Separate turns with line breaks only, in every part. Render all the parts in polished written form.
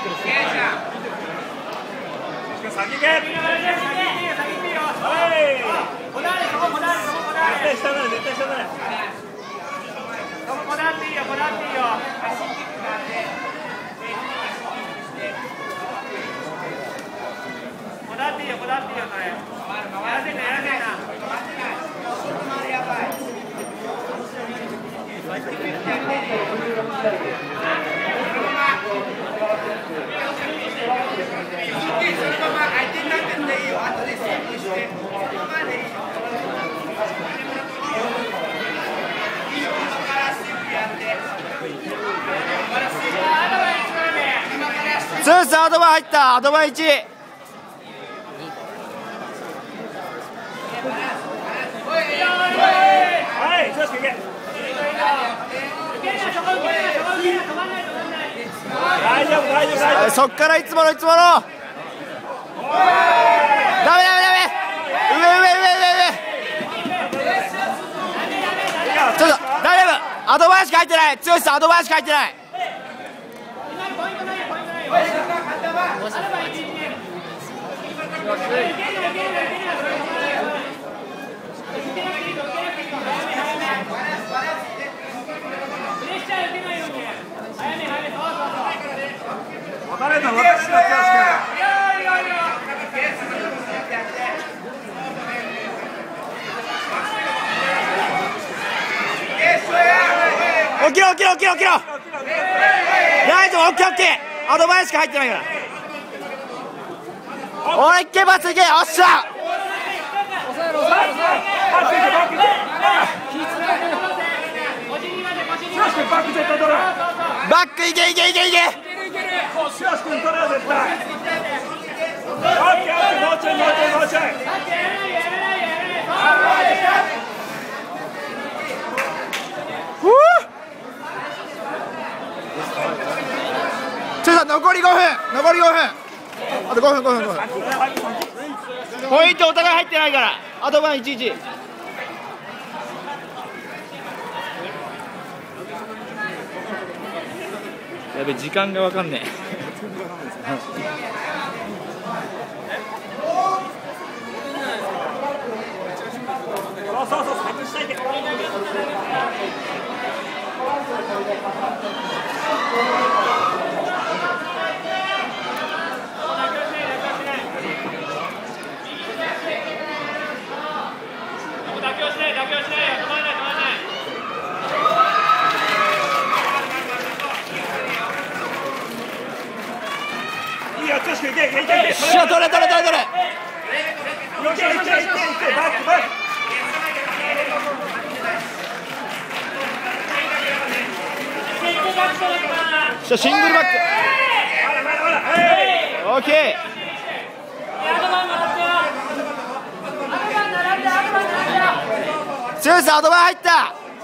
ツースアドバン入った。アドバン1。そっからいつものいつもの。ダメダメダメ。上上上上上。ちょっと大丈夫。アドバンしか入ってない。剛さんアドバンしか入ってない。起きろ起きろ起きろ起きろ。大丈夫。オッケーオッケー。アドバイスしか入ってないから。おい、いけパスいけ。おっしゃ。バックいけいけいけいけ。残り5分。残り5分。あと5分5分5分。ポイントお互い入ってないから。あと番11。やべ、時間がわかんねえ。そうそうそう、外したいで。しゃ、取れ取れ取れ取れ。しゃ、シングルバック。オッケー。強いさ、アドバン入った。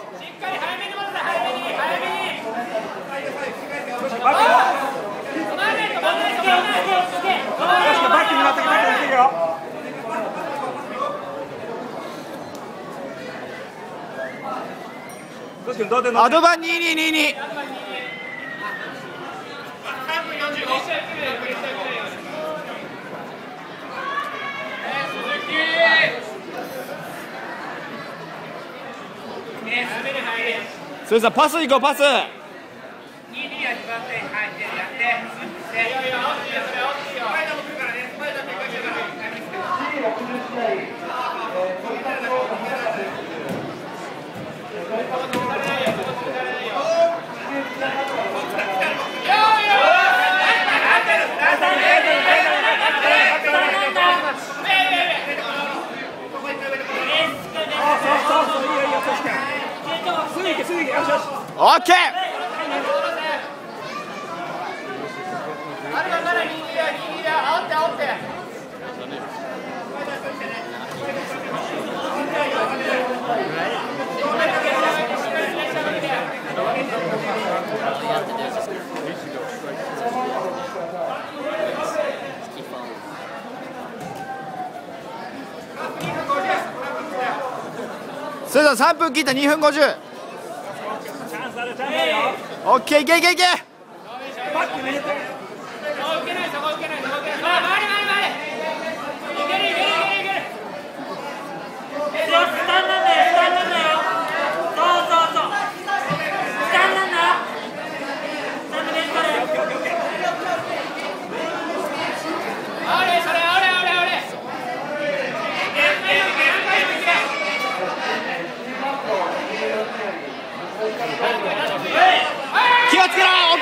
アドバン2222。それさ、パス行こう、パス。オッケー。それでは3分切った。2分50。オッケー、いけいけいけ。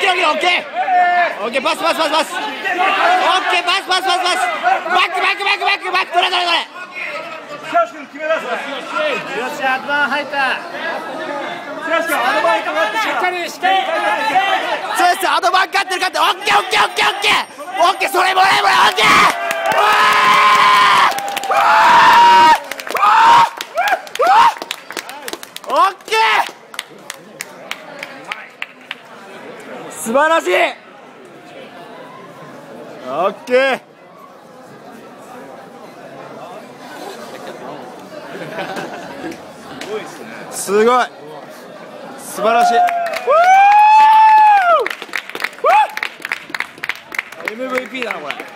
オッケーオッケー、パスパスパスパス、オッケー、パスパスパスパス、バックバックバックバックバック、どれどれどれ、
よし、アドバン入った。アドバンかかってしっかりしっかり。
そうです、アドバン勝ってる勝ってる、オッケーオッケーオッケーオッケーオッケー、それもらえもらえ、オッケー、オッケー、素晴らしい、オッケー、すごい、素晴らしい、MVP だなこれ。